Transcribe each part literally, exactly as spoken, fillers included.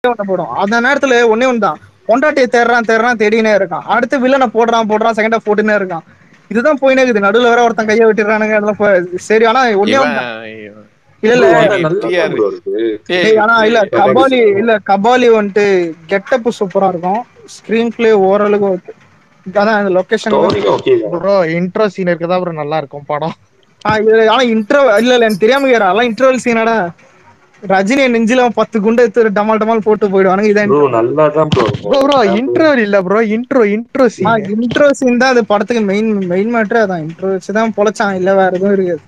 போடும். அந்த நேரத்துல ஒன்னே ஒண்ணுதான், பொண்டாட்டியை தேடுறான் தேடுறான் தேடினே இருக்கான். அடுத்து வில்லனை போடுறான் போடுறான் செகண்ட் ஹாஃப் போட்டுனே இருக்கான். இதுதான் போயினே இருக்குது. நடுவுல வேற ஒருத்தன் கையை விட்டுறானுங்க அதெல்லாம் போ- சரி. ஆனா ஒன்னே ஒண்ணுதான். இல்ல இல்ல டேய், ஆனா இல்ல கபாலி இல்ல கபாலி வந்துட்டு கெட்டப் சூப்பரா இருக்கும். ஸ்கிரீன் பிளே ஓரளவுக்கு ஓகே. அதான் அந்த லொகேஷன் ப்ரோ இன்ட்ரோ சீன் இருக்கதா ப்ரோ நல்லா இருக்கும் படம். ஆனா இன்ட்ரோ இல்ல இல்ல எனக்கு தெரியாம கேரா அதெல்லாம் இன்டர்வல் சீனாடா. ரஜினி நெஞ்சில பத்து குண்டு எடுத்து டமால் டமால் போட்டு போயிடுவானுங்க. இதான் ப்ரோ ப்ரோ இன்ட்ரோ இல்ல bro, intro intro scene. Intro scene தான் அது படத்துக்கு மெயின் மெயின் மேட்டர். அதான் இன்ட்ரோ வச்சு தான் பொழைச்சான். இல்ல வேற எதுவும் இருக்காது.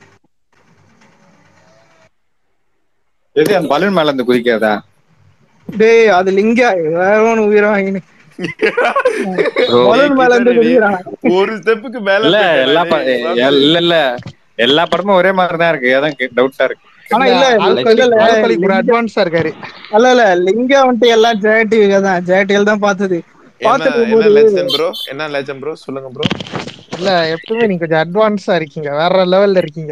எது அந்த பலூன் மேல இருந்து குதிக்கிறதா? டேய் அது லிங்கா வேற ஒன்று உயிரை வாங்கினு பலூன் மேல இருந்து குதிக்கிறான். ஒரு ஸ்டெப்புக்கு மேல இல்ல எல்லா ப- இல்ல இல்ல எல்லா படமும் ஒரே மாதிரிதான் இருக்கு. அதான் டவுட்டா இருக்கு. ஆனா இல்ல இல்ல அட்வான்ஸா இருக்காரு. அல்ல இல்ல லிங்கா வந்துட்டு எல்லாம் ஜெய டிவில தான் ஜெய டிவில தான் பார்த்தது. பாத்துட்டு போது ப்ரோ என்ன லெஜண்ட் ப்ரோ சொல்லுங்க ப்ரோ. இல்ல எப்பவுமே நீங்க கொஞ்சம் அட்வான்ஸா இருக்கீங்க, வேற லெவல்ல இருக்கீங்க.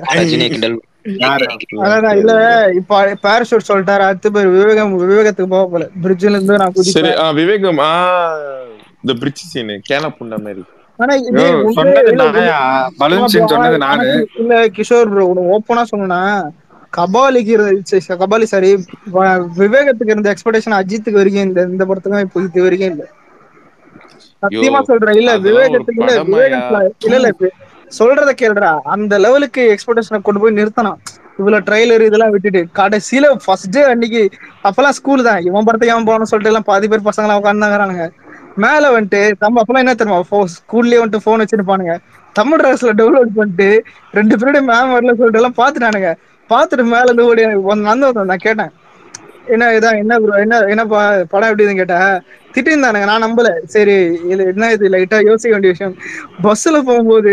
அதான் இல்ல இப்ப பேராஷூட் சொல்லிட்டாரு. அடுத்து பேர் விவேகம் விவேகத்துக்கு போக போல பிரிட்ஜ்ல இருந்து நான் சரி. குதிப்பேன். விவேகம் ஆ இந்த பிரிட்ஜ் சீன் கேன புண்ட மாதிரி. ஆனா இது சொன்னது நாயா? பலூன் சீன் சொன்னது நானு. இல்ல கிஷோர் ப்ரோ ஓப்பனா சொன்னா கபாலிக்கு இருந்துச்சு கபாலி சாரி விவேகத்துக்கு இருந்த எக்ஸ்பெக்டேஷன் அஜித்துக்கு வரைக்கும் இந்த இந்த படத்துக்கும் இப்போ இது வரைக்கும் இல்ல. சத்தியமா சொல்றேன். இல்ல விவேகத்துக்கு இல்ல விவேகத்துல இல்ல இல்ல சொல்றத கேளுடா. அந்த லெவலுக்கு எக்ஸ்பெக்டேஷனை கொண்டு போய் நிறுத்தணும். இவ்வளவு ட்ரைலர் இதெல்லாம் விட்டுட்டு கடைசியில ஃபர்ஸ்ட் டே அன்னைக்கு அப்பெல்லாம் ஸ்கூல் தான். இவன் படத்துக்கு ஏன் போகணும்னு சொல்லிட்டு எல்லாம் பாதி பேர் பசங்க எல்லாம் உட்காந்துங்கிறானுங்க மேல வந்துட்டு. நம்ம அப்பெல்லாம் என்ன தெரியுமா ஸ்கூல்லயே வந்துட்டு போன் வச்சிருப்பானுங்க. தமிழ் ராஸ்ல டவுன்லோட் பண்ணிட்டு ரெண்டு பீரியட் மேம் வரல சொல்லிட்டு எல்லாம் பாத்துட்டானுங்க. பாத்துட்டு மேல இருந்து ஓடி வந்து நான் கேட்டேன் என்ன இதான் என்ன ப்ரோ என்ன என்ன படம் எப்படின்னு கேட்டேன். திட்டிருந்தானுங்க. நான் நம்பல. சரி இது என்ன இது லைட்டா யோசிக்க வேண்டிய விஷயம். பஸ்ல போகும்போது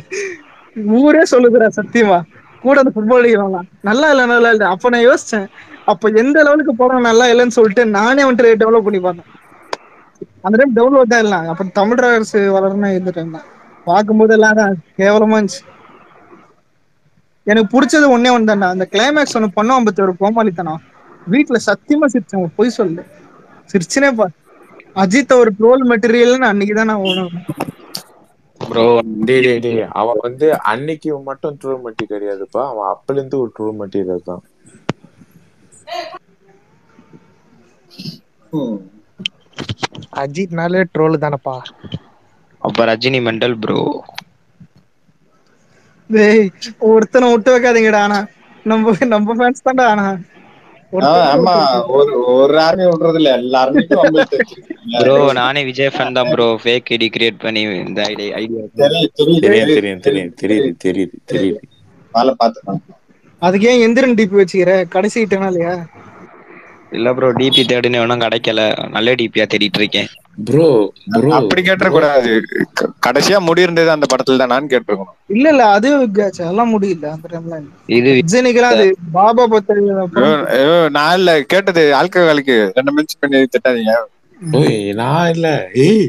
ஊரே சொல்லுதுடா சத்தியமா கூட அந்த ஃபுட்பால் லீக்லாம் நல்லா இல்ல நல்லா இல்ல. அப்ப நான் யோசிச்சேன் அப்ப எந்த லெவலுக்கு படம் நல்லா இல்லைன்னு சொல்லிட்டு நானே வந்துட்டு டெவலப் பண்ணி பார்த்தேன். அந்த டைம் டவுன்லோட் தான் இல்லை. அப்ப தமிழ் அரசு வளரணும் இந்த டைம் தான் பார்க்கும்போது எல்லாம் தான் கேவலமா இருந்துச்சு. எனக்கு பிடிச்சது ஒன்னே ஒன்று தான்டா, அந்த கிளைமேக்ஸ் ஒன்று பண்ணும் ஐம்பத்தி ஒரு கோமாளித்தனம். வீட்டுல சத்தியமா சிரிச்சேன். பொய் சொல்லு சிரிச்சுனே பா. அஜித் ஒரு ட்ரோல் மெட்டீரியல்னு அன்னைக்குதான் நான் உணர்ந்தேன். ப்ரோ டேய் டேய் டேய் அவன் வந்து அன்னைக்கு மட்டும் ட்ரோல் மெட்டீரியல் கிடையாதுப்பா. அவன் அப்பல இருந்து ஒரு ட்ரோல் மெட்டீரியல் தான். அஜித்னாலே ட்ரோல் தானப்பா. அப்ப ரஜினி மெண்டல் ப்ரோ. டேய் ஒருத்தனை விட்டு வைக்காதீங்கடா. ஆனா நம்ம நம்ம ஃபேன்ஸ் தான்டா. ஆனா ஆமா ஒரு ஒரு ஆர்மி விடுறது இல்ல, எல்லாருமே ப்ரோ. நானே விஜய் ஃபேன் தான் ப்ரோ. ஃபேக் ஐடி கிரியேட் பண்ணி இந்த ஐடியா தெரியும் தெரியும் தெரியும் தெரியுது தெரியுது தெரியுது. மேல பாத்துக்கலாம். அதுக்கு ஏன் எந்திரன் டிபி வச்சுக்கிற கடைசி கிட்டனாலயா? இல்ல ப்ரோ டிபி தேடினே ஒன்னும் கிடைக்கல. நல்ல டிபியா தேடிட்டு இருக்கேன் ப்ரோ. ப்ரோ அப்படி கேட்ட கூடாது. கடைசியா முடி இருந்தது அந்த படத்துல தான் நான் கேட்டிருக்கணும். இல்ல இல்ல அது எல்லாம் முடியல அந்த டைம்ல. இது விஜய்னிக்கெல்லாம் அது பாபா பத்தி நான் இல்ல கேட்டது ஆல்கஹாலுக்கு ரெண்டு மினிட்ஸ் பண்ணி திட்டாதீங்க. ஓய் நான் இல்ல. ஏய்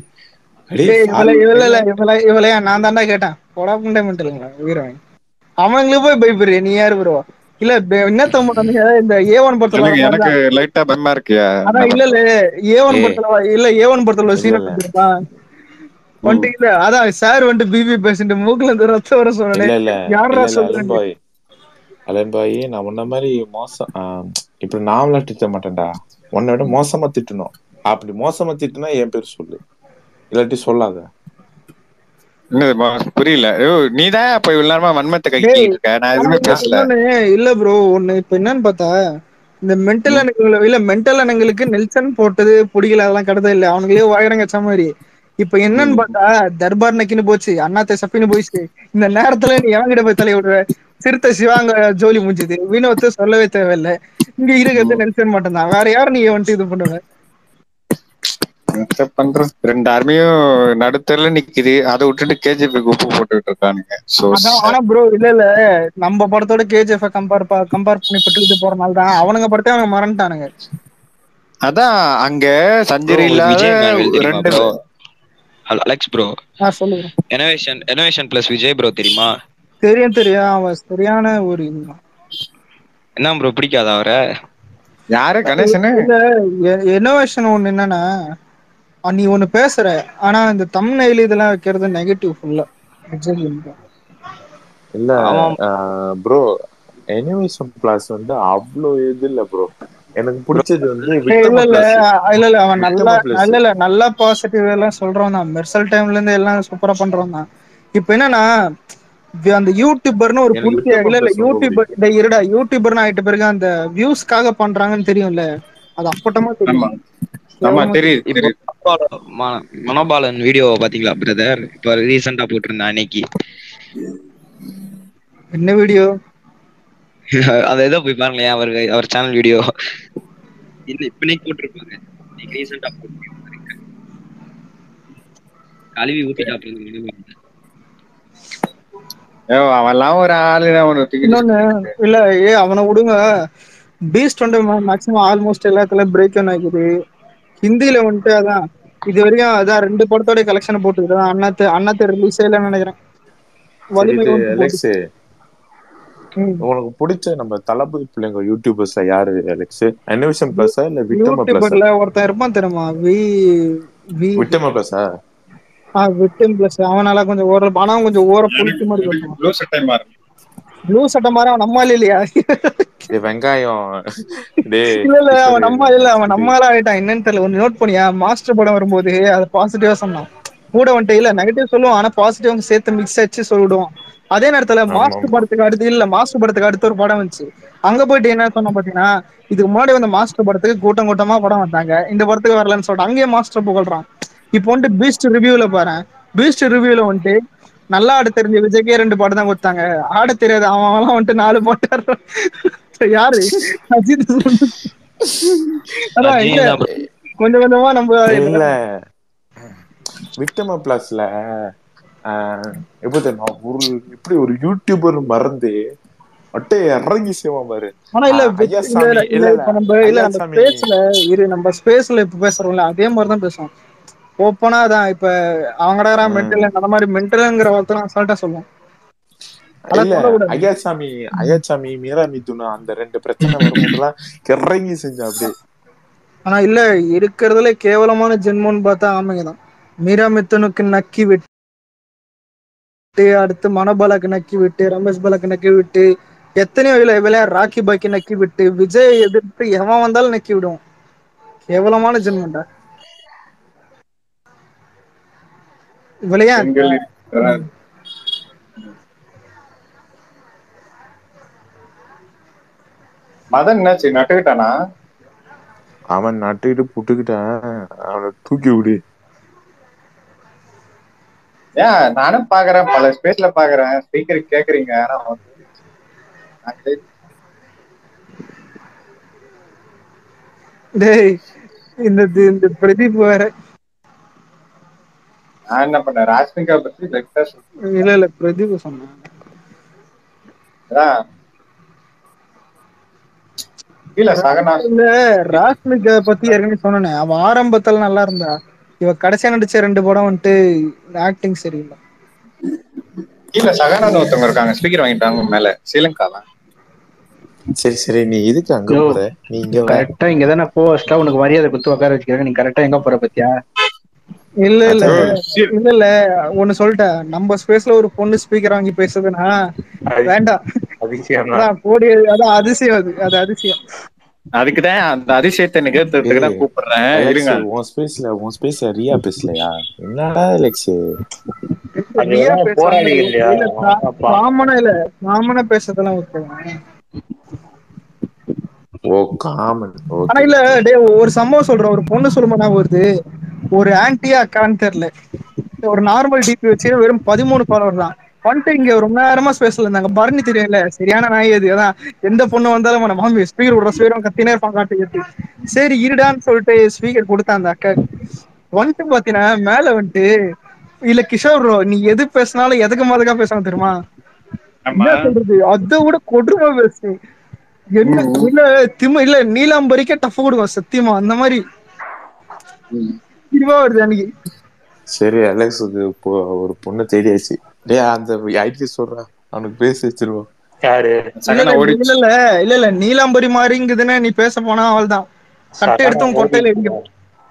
இவளையா நான் தாண்டா கேட்டேன். போடா புண்டை மென்டலுங்களா உயிரை அவங்களுக்கு போய் பயப்படுறிய நீ யாரு ப்ரோ? இல்ல என்ன தம்பி இந்த ஏ ஒன் படத்துல எனக்கு லைட்டா பயமா இருக்கு. அதான் இல்ல இல்ல ஏ ஒன் படத்துல இல்ல ஏ ஒன் படத்துல சீன் வந்துட்டு இல்ல அதான் சார் வந்துட்டு பிபி பேசிட்டு மூக்குல இருந்து ரத்தம் வர சொன்னேன். யாரா சொல்றேன் அலன் பாய் நான் முன்ன மாதிரி மோசம் இப்படி நாமளா திட்ட மாட்டேன்டா. உன்னை விட மோசமா திட்டணும். அப்படி மோசமா திட்டுனா என் பேர் சொல்லு, இல்லாட்டி சொல்லாத. புரியல. நீதான் இப்ப இவ்வளவு நேரமா வன்மத்தை கைட்டு இருக்க. நான் எதுவுமே பேசல. இல்ல ப்ரோ ஒண்ணு இப்ப என்னன்னு பார்த்தா இந்த மென்டல் அணங்களுக்கு இல்ல மென்டல் அணங்களுக்கு நெல்சன் போட்டது பிடிக்கல அதெல்லாம் கடத்த இல்ல. அவனுங்களே வாயிடங்கச்ச மாதிரி. இப்ப என்னன்னு பார்த்தா தர்பார் நக்கின்னு போச்சு, அண்ணாத்த சப்பின்னு போயிடுச்சு. இந்த நேரத்துல நீ எவங்கிட்ட போய் தலைய விடுற? சிறுத்தை சிவாங்க ஜோலி முடிஞ்சுது. வினோத்து சொல்லவே தேவையில்லை. இங்க இருக்கிறது நெல்சன் மட்டும்தான். வேற யாரும் நீங்க வந்துட்டு இது பண்ணுவ பண்ற? ரெண்டு ஆர்மியும் நடுத்தரல நிக்குது. அதை விட்டுட்டு கேஜிஎஃப் உப்பு போட்டுட்டு இருக்கானுங்க. ஆனா ப்ரோ இல்ல இல்ல நம்ம படத்தோட கேஜிஎஃப் கம்பேர் கம்பேர் பண்ணி பட்டுக்கிட்டு போறனால தான் அவனுங்க படத்தை அவங்க மறந்துட்டானுங்க. அதான் அங்க சஞ்சரி இல்லாத ரெண்டு அலெக்ஸ் ப்ரோ. சொல்லுங்க. Innovation innovation plus Vijay bro தெரியுமா? தெரியும் தெரியும். அவன் சரியான ஒரு என்ன ப்ரோ பிடிக்காத அவரை? யாரு கணேசனு? இல்ல இன்னோவேஷன் ஒண்ணு என்னன்னா, அஹ் நீ ஒண்ணு பேசுற, ஆனா இந்த தம்ப்நெயில் இதெல்லாம் வைக்கிறது நெகட்டிவ் ஃபுல்லா. இல்ல ஆமா ப்ரோ, எனிமேஷன் பிளாஸ் வந்து அவ்வளோ இது இல்ல ப்ரோ. எனக்கு ப்ரோ. பிடிச்சது வந்து ஏய், இல்ல விட்டம இல்ல பிளஸ். அஹ் இல்ல இல்ல அவன் நல்லா விட்டம பிளஸ் நல்ல இல்ல நல்லா பாசிட்டிவ் எல்லாம் சொல்றவன் தான். மெர்சல் டைம்ல இருந்து எல்லாம் சூப்பரா பண்றவன் தான். இப்ப என்னன்னா, வி- அந்த யூடியூபர்னு ஒரு எனக்கு புடிச்ச விட்டம இல்ல இல்ல பிளஸ் ரொம்ப யூடியூபர் பிடிக்கும். இந்த இருடா யூடியூபர்னு ஆயிட்ட பிறகு அந்த வியூஸ்க்காக பண்றாங்கன்னு தெரியும்ல, அது அப்பட்டமா தெரியும். ஆமா ஆமா கேவலமா தெரியும். தெரியுது இப்போ தெரியுது. மனோபாலன் ம- மனோபாலன் வீடியோ பாத்தீங்களா பிரதர்? இப்ப ரீசெண்டா போட்டிருந்தேன் அன்னைக்கு. என்ன வீடியோ? அது ஏதோ போய் பாருங்களேன், அவர் அவர் சேனல் வீடியோ. இல்ல இப்ப இன்னைக்கு போட்டிருப்பாங்க. இன்னைக்கு ரீசெண்டா போட்டு கழுவி ஊத்திட்டாப்ல. ஏ, அவன்லாம் ஒரு ஆளு அவனை தூக்கிட்டு இன்னொன்னு சுத்திட்டு. இல்ல, ஏ அவனை விடுங்க. பீஸ்ட் வந்து மேக்ஸிமம் ஆல்மோஸ்ட் எல்லாத்துல பிரேக் ஆன் ஆகுது. ஹிந்தில வந்துட்டு அதான் இது வரைக்கும் அதான் ரெண்டு படத்தோட கலெக்ஷன் போட்டுக்கிட்டு அண்ணாத்து அண்ணாத்து ரிலீஸே இல்லைன்னு நினைக்கிறேன். சரி, வலிமை இது வந்துட்டு அலெக்ஸ், போட்டுச்சு. ம். உனக்கு பிடிச்ச நம்ம தளபதி பிள்ளைங்க யூடியூபர்ஸ்ல யாரு அலெக்ஸ்? அனிமேஷன் பிளஸா இல்ல விட்டம பிளஸா? யூடியூபர்ல ஒருத்தன் இருப்பான் தெரியுமா, வி வி விட்டம பிளஸா? ஆ விக்டிம் பிளஸ். அவனால கொஞ்சம் ஓர ஆனா கொஞ்சம் ஓர புளிச்சு எனக்கு மாதிரி எனக்கு பேசுவான். ப்ளூ சட்டை மாறு. ப்ளூ சட்டை மாதிரி அவன் நம்மால இல்லையா? டே வெங்காயம், டே இல்ல இல்ல கிஷோரு, அவன் நம்ம இல்ல அவன் இது நம்மளால ஆயிட்டான். என்னன்னு தெரியல. ஒன்னு நோட் பண்ணியா, மாஸ்டர் படம் வரும்போது அது பாசிட்டிவா சொன்னான். கூட வந்துட்டு இல்ல நெகட்டிவ் சொல்லுவான், ஆனா பாசிட்டிவ் சேர்த்து மிக்ஸ் அடிச்சு சொல்லிடுவான். அதே நேரத்துல ஆமா மாஸ்டர் ஆமா. படத்துக்கு அடுத்து இல்ல மாஸ்டர் படத்துக்கு அடுத்து ஒரு படம் வந்துச்சு. அங்க போயிட்டு என்ன சொன்ன பாத்தீங்கன்னா, இதுக்கு முன்னாடி வந்த மாஸ்டர் படத்துக்கு கூட்டம் கூட்டமா படம் வந்தாங்க, இந்த படத்துக்கு வரலன்னு சொல்லிட்டு அங்கேயே மாஸ்டர் புகழ்றான். இப்போ வந்துட்டு பீஸ்ட் ரிவ்யூல பாரு, பீஸ்ட் ரிவ்யூல வந்துட்டு நல்லா ஆட தெரிஞ்ச விஜய்க்கே ரெண்டு பாட்டு தான் கொடுத்தாங்க. ஆட தெரியாது அவன் அவன்லாம் வந்துட்டு நாலு பாட்டு. யாரு? அஜித். அதான் இல்ல ரஜினி தான் bro. கொஞ்சம் கொஞ்சமா நம்ம இல்ல, இல்ல. விக்டம பிளஸ்ல எப்படி தெரியுமா, ஒரு எப்படி ஒரு யூடியூபர் மறந்து அட்டே இறங்கி செய்வான் பாரு. ஆனா இல்ல ஆஹ் வித்- இல்ல ஐயாசாமி, இல்ல இல்ல இல்ல இப்ப நம்ம இல்ல நம்ம ஐயாசாமி. ஸ்பேஸ்ல இரு நம்ம ஸ்பேஸ்ல இப்ப பேசுறோம்ல அதே மாதிரிதான் பேசுவோம். ஓப்பனா தான் இப்ப அவங்கடா ஹம், மென்டல் அந்த மாதிரி மென்டலுங்கிற ஒருத்தர் அசால்ட்டா சொல்லுவோம். அதெல்லாம் இல்ல சொல்லக்கூடாது. ஐயாசாமி, ஐயாசாமி மீரா மிதுனா அந்த ரெண்டு பிரச்சனை வரும்போதெல்லாம் இறங்கி செஞ்சான் அப்படியே. ஆனா இல்ல இருக்கிறதுல கேவலமான ஜென்மோன்னு பார்த்தா ஆமைங்கதான். மீரா மித்துனுக்கு நக்கி விட்டு, அடுத்து மனபாலாக்கு நக்கி விட்டு, ரமேஷ் பாலாக்கு நக்கி விட்டு, எத்தனையோ இல்ல விளையாட ராக்கி பாக்கி நக்கி விட்டு, விஜய் எதிர்த்து எவன் வந்தாலும் நக்கி விடுவோம். கேவலமான ஜென்மன்டா விளையாட்டு. பெண்கள் இருக்கிறார். மதன் என்னாச்சு, நட்டுக்கிட்டானா? அவன் நட்டுக்கிட்டு புட்டுக்கிட்டான், அவனை தூக்கி விடு. ஏன் நானும் பாக்குறேன், பல ஸ்பேஸ்ல பாக்குறேன், ஸ்பீக்கர் கேக்குறீங்க, ஆனா வந்து நாங்களே டேய் இந்த இந்த பிரதீப் வேற. நான் என்ன பண்ணேன், ராஷ்மிகா பத்தி லைட்டா இல்ல இல்ல பிரதீப் சொன்னேன். சொல்லிட்டேன். கீழே சகனா இல்ல ராஷ்மிகா பத்தி ஏற்கனவே சொன்னேனே, அவ ஆரம்பத்துல நல்லா இருந்தா, இவ கடைசியா நடிச்ச ரெண்டு படம் வந்துட்டு ஆக்டிங் சரியில்லை. கீழே சகனான்னு ஒருத்தவங்க இருக்காங்க, ஸ்பீக்கர் வாங்கிட்டாங்க மேல ஸ்ரீலங்காலாம். சரி சரி, நீ எதுக்கு அங்க யோ போற, நீ இங்க வா. கரெக்டா இங்கதானே போஸ்டா உனக்கு மரியாதை குத்து உட்கார வச்சுக்கிறாங்க. நீ கரெக்டா எங்க போற பத்தியா? இல்ல இல்ல அதான் இல்ல இல்ல ஒண்ணு சொல்லிட்டேன். நம்ம ஸ்பேஸ்ல ஒரு பொண்ணு ஸ்பீக்கர் வாங்கி பேசுதுன்னா வேண்டாம். அதிசயம் தான். அதான் கோடி, அதான் அதிசயம், அது அது அதிசயம். அதுக்குதான் அந்த அதிசயத்தை நிகழ்த்துறதுக்கு தான் ஏய் கூப்பிடுறேன், அலெக்ஸ், இருங்க. உன் ஸ்பேஸ்ல உன் ஸ்பேஸ்ல ரியா பேசலையா? என்னடா அலெக்ஸ்? அது ரியா எல்லாம் பேசுறாங்க போராளிகள் இல்லையா? இல்ல, அப்பா. காமனா இல்ல காமனா பேசுறதெல்லாம் ஓகே. ஓ காமன், ஆனா ஓகே இல்ல ஓகே. டே ஒரு சம்பவம் சொல்றேன். ஒரு பொண்ணு சொல்லுமா நான் வருது, ஒரு ஆன்டியா அக்கான்னு தெரியல, ஒரு நார்மல் டிபி வச்சு வெறும் பதிமூணு ஃபாலோவர் தான் வந்துட்டு இங்க ரொம்ப நேரமா ஸ்பேஸ்ல இருந்தாங்க. பரணி தெரியல, சரியான நாய் அது. அதான் எந்த பொண்ணு வந்தாலும் நம்ம மாமி ஸ்பீக்கர் விடுற ஸ்பீக்கர் கத்தினே இருப்பான் காட்டு கட்டி. சரி இருடான்னு சொல்லிட்டு ஸ்பீக்கர் கொடுத்தா அந்த அக்கா வந்துட்டு பாத்தீங்கன்னா மேல வந்துட்டு, இல்ல கிஷோர் bro, நீ எது பேசினாலும் எதுக்கு மாதிரிக்கா பேசணும் தெரியுமா? ஆமா. என்ன சொல்றது, அதை விட கொடுமை பேசு. என்ன ம், இல்ல திம இல்ல நீலாம்பரிக்கே டஃப் கொடுக்கும் சத்தியமா அந்த மாதிரி ம். இதுவா வருது அன்னைக்கு. சரி அலெக்ஸுக்கு இப்போ ஒரு பொண்ணு தேடியாச்சு. டேய் அந்த ஐடி சொல்றான், அவனுக்கு பேசி வச்சிருவோம். யாரு இல்ல சகனா இல்ல ஓடிச்சு. இல்ல இல்ல இல்ல நீலாம்பரி மாதிரிங்குதுன்னு நீ பேச போனா அவள் தான் கட்டை சகனா எடுத்தும் கொட்டையில ஓடிச்சு அடிக்கும்.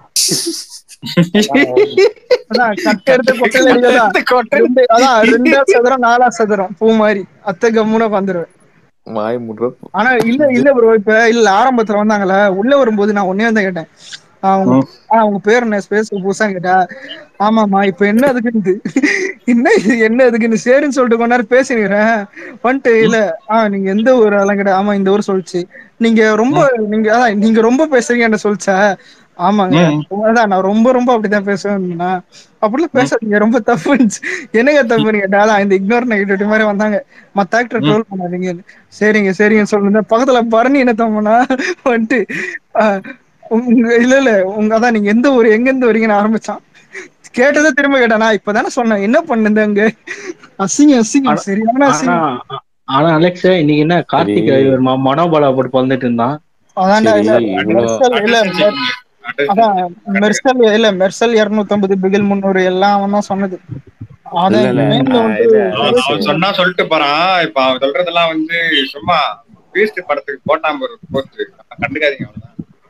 சகனா ஓடி அதான் கட்டை எடுத்து கட்டை கொட்டையில அடிக்கதான் எடுத்து கொட்டை. ரெண்டு அதான் ரெண்டா சதுரம் நாலா சதுரம் பூ மாதிரி அத்தை கம்முன வந்துருவேன். மாய் முடுற ஆனா இல்ல இல்ல ப்ரோ இப்ப இல்ல ஆரம்பத்துல வந்தாங்கல்ல உள்ள வரும்போது நான் ஒன்னே வந்து கேட்டேன் அவங்க ம், அவங்க பேர் என்ன ஸ்பேஸ் புதுசா கேட்டா ஆமாமா இப்ப என்ன அதுக்குன்னு என்ன இது என்ன அதுக்குன்னு சரின்னு சொல்லிட்டு கொஞ்ச நேரம் பேசிக்கிறேன் வந்துட்டு இல்ல ஆஹ் நீங்க எந்த ஊர் அதெல்லாம் கேட்டா ஆமா இந்த ஊர் சொல்லிச்சு நீங்க ரொம்ப ம், நீங்க அதான் நீங்க ரொம்ப பேசுறீங்க என்ன சொல்லிச்சா ஆமாங்க ம், அதான் நான் ரொம்ப ரொம்ப அப்படிதான் பேசுவேன்னா அப்படிலாம் ம், பேசாதீங்க ரொம்ப தப்புச்சு என்னங்க தப்புன்னு கேட்டா அதான் இந்த இக்னோர் நெகட்டிவிட்டி மாதிரி வந்தாங்க மத்த ஆக்டர் ம். ட்ரோல் பண்ணாதீங்க சரிங்க சரிங்க சொல்லுங்க பக்கத்துல பரணி என்ன தம்பனா வந்துட்டு ஆஹ் உங்க இல்ல இல்ல உங்க அதான் நீங்க எந்த ஊர் எங்க இருந்து வரீங்கன்னு ஆரம்பிச்சான் கேட்டதே திரும்ப கேட்டானா இப்பதானே சொன்னேன் என்ன பண்ணுது அங்க அசிங்கம் அசிங்கம் ஆனா சரியான ஆனா அசிங்கம். ஆனா அலெக்ஸ் இன்னைக்கு என்ன சரி கார்த்திக் இவர் ம- மனோபாலா போட்டு வந்துட்டு இருந்தான். அதான்டா சரி இல்ல இவ்வளோ மெர்சல் இல்ல அட்டென்ஷன் மெர்- சீக்கிங். அட்டென்ஷன் அதான் சீக்கிங். கரெக்ட். மெர்சல் இல்ல மெர்சல் இருநூத்தி ஐம்பது பிகில் முந்நூறு எல்லாம் அவன் தான் சொன்னது இல்ல அதான் இல்ல மெயின்ல ஆஹ் வந்து இல்ல அவன் அலெக்ஸ் அவன் சொன்னா சொல்லிட்டு போறான். இப்ப அவன் சொல்றதெல்லாம் வந்து சும்மா பீஸ்ட் படத்துக்கு போட்டாம ஒரு போஸ்ட். கண்டுக்காதீங்க அவ்வளவுதான்.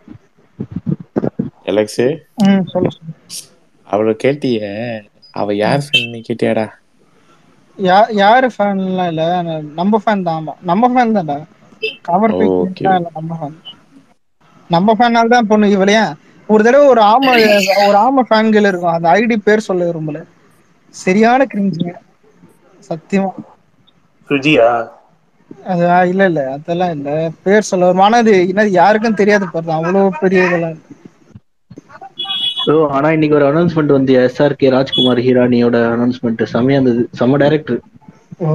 அலெக்ஸ் ம் சொல்லு சொல்லு. அவளை கேட்டிய அவ யார் ஃப்ரெண்ட் கேட்டியாடா? யா யாரு ஃபேன்லாம் இல்ல நம்ம ஃபேன் தான். ஆமா நம்ம ஃபேன் தான்டா கவர் ஓகே பீக்லாம் இல்ல நம்ம ஃபேன் நம்ம ஃபேனால தான் பொண்ணு இவளையா ஒரு தடவை ஒரு ஆம ஒரு ஆம ஃபேன்கள் இருக்கும் அந்த ஐடி பேர் சொல்ல விரும்பல சரியான கிரிஞ்சுங்க சத்தியமா. சுஜியா அது ஆ, இல்ல இல்ல அதெல்லாம் இல்ல பேர் சொல்ல வரும் ஆனா அது என்ன யாருக்கும் தெரியாது பாரு அவ்வளவு பெரிய இதெல்லாம் இல்ல. ப்ரோ ஆனா இன்னைக்கு ஒரு அனௌன்ஸ்மெண்ட் வந்து எஸ்ஆர்கே ராஜ்குமார் ஹீரானியோட அனௌன்ஸ்மெண்ட் செம்மையா இருந்தது. செம்ம டைரக்டர். ஓ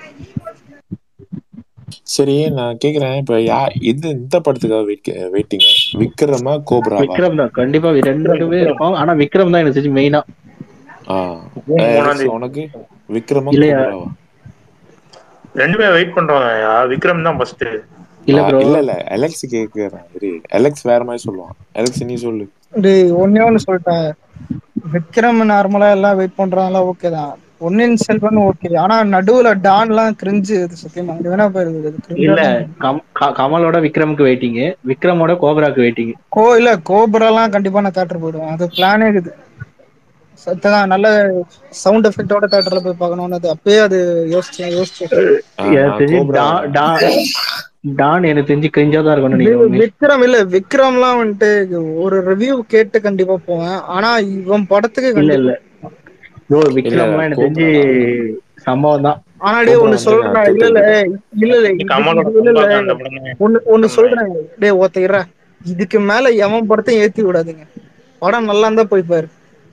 சரி நான் கேக்குறேன் இப்ப யா இது இந்த படத்துக்காக வெயிட் வெயிட்டிங்க விக்ரமா கோப்ராவா? விக்ரம் தான் கண்டிப்பா விக்ரம் ரெண்டுமே விக்ரம் இருக்கும். ஆனா விக்ரம் தான் எனக்கு தெரிஞ்சு மெயினா. ஆஹ் ஜூன் மூணாம் அலெக்ஸ் தேதி உனக்கு விக்ரமா இல்லையா கோப்ராவா? ரெண்டுமே வெயிட் பண்றோம். விக்ரம் தான் ஃபர்ஸ்ட். இல்ல நான் ப்ரோ. இல்ல இல்ல அலெக்ஸ் கேக்குறேன். சரி அலெக்ஸ் வேற மாதிரி சொல்லுவான். அலெக்ஸ் நீ சொல்லு. டேய் ஒன்னே ஒன்னு சொல்லிட்டேன் விக்ரம் நார்மலா எல்லாம் வெயிட் பண்றாங்களா ஓகே தான் பொன்னியின் செல்வன் ஓகே ஆனா நடுவுல டான் எல்லாம் கிரிஞ்சு சத்தியமா அது வேணா போயிருது கிரிஞ்சா இல்ல தான். கம் க- கமலோட விக்ரமுக்கு வெயிட்டிங், விக்ரமோட கோப்ராக்கு வெயிட்டிங். கோ இல்ல கோபுரெல்லாம் கண்டிப்பா நான் தேட்டர் போயிடுவேன் அது பிளானே இருக்குது சத்தான் நல்ல சவுண்ட் எஃபெக்டோட தேட்டர்ல போய் பார்க்கணும்னு அது அப்பயே அது யோசிச்சேன் யோசிச்சேன். ஆஹ் எனக்கு நான் தெரிஞ்சு கோப்ரா. டா டா டான் எனக்கு தெரிஞ்சு கிரிஞ்சா தான் இருக்கும்னு வி- நினைக்கிறேன் உண்மையே. விக்ரம் இல்ல விக்ரம்லாம் வந்துட்டு ஒரு ரிவ்யூ கேட்டு கண்டிப்பா போவேன் ஆனா இவன் படத்துக்கு இல்ல கண்டிப்பா. இல்ல ப்ரோ இல்ல இல்ல விக்ரம்லாம் எனக்கு தெரிஞ்சு கோப்ராடா. சம்பவம் தான். ஆனா டே கோப்ரா ஒண்ணு வந்து நான் சொல்றேன் இல்ல தேட்டருக்கு இல்ல போயிட்டேன். இல்ல இல்ல இதுக்கு கமலோட இது இல்ல இல்ல கம்பேக் அந்த படம் தான் ஒண்ணு ஒண்ணு விக்ரம் தான். சொல்றேன் டே ஒருத்தர் இதுக்கு மேல எவன் படத்தையும் ஏத்தி விடாதீங்க படம் நல்லா இருந்தா போய் பாரு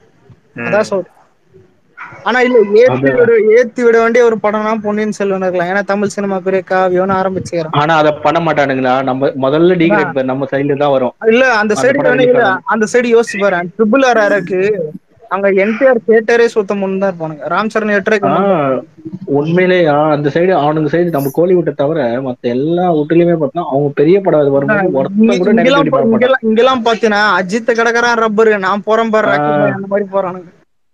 ம். அதான் சொல்றேன். ஆனா இல்ல ஏத்தி அது விட ஏத்தி விட வேண்டிய ஒரு படம்னா பொன்னியின் செல்வன் இருக்கலாம் ஏன்னா தமிழ் சினிமா பெரிய காவியம்னு ஆரம்பிச்சுக்கிறான். ஆனா அதை பண்ண மாட்டானுங்களா? நம்ம முதல்ல டி அதான் கிரேட் நம்ம சைடுல தான் வரும் இல்ல அந்த அந்த சைடு படம் வேணும் ரிலீஸ் இல்ல ஆனது. அந்த சைடு யோசிச்சு பாரு ட்ரிபிள் ஆர் ஆருக்கு அங்க என்டிஆர் தியேட்டரே சுத்த முன்னு தான் இருப்பானுங்க ராம் சரண் எட்டரை கம்மன் தான். ஆஹ் உண்மையிலேயா அந்த சைடு அவனுங்க சைடு நம்ம கோலிவுட்டை தவிர மத்த எல்லா வீட்டுலயுமே பார்த்தா அவங்க பெரிய படம் அது அதான் வரும்போது இங்க ஒருத்தன் கூட இங்கெல்லாம் நெகட்டிவிட்டி பா- பார்க்க மாட்டான். இங்கெல்லாம் இங்கெல்லாம் பாத்தீங்கன்னா அஜித் கடற்கரான் ரப்பரு நான் போறேன் பாரு ராக்கி ஆஹ் பாய் அந்த மாதிரி போறானுங்க.